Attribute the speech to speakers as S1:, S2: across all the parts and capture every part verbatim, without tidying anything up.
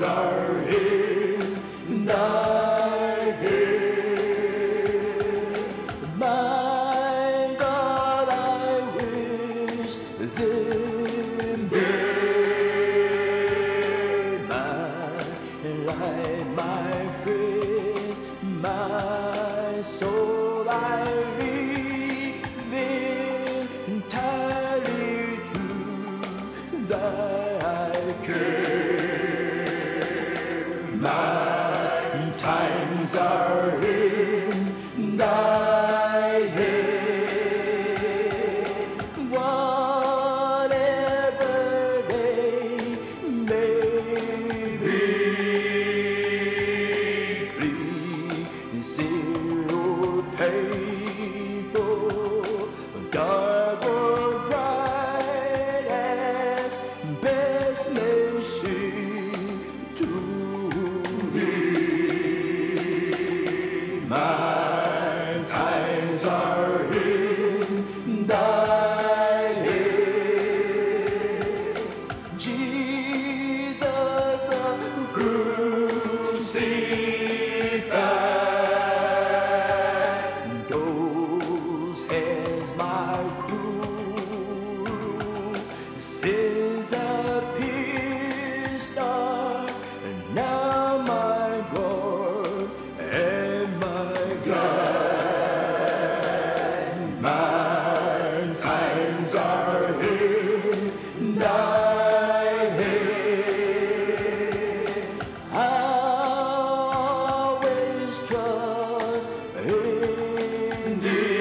S1: times are in thy hand. My God, I wish them dead. My life, my friends, my soul I leave entirely to thy care. My times are in thy hand. Whatever they may be, please zero painful, dark or bright as best may seem to thee. My times are in thy hand. Jesus the crucified, those as my crew, sins appeased are now my God and my God. My times are in thy hand. I always trust in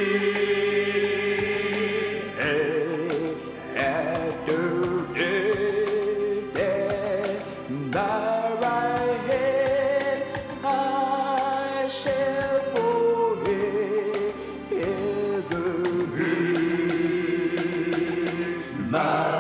S1: thee. After death, thy right hand I shall forever be. My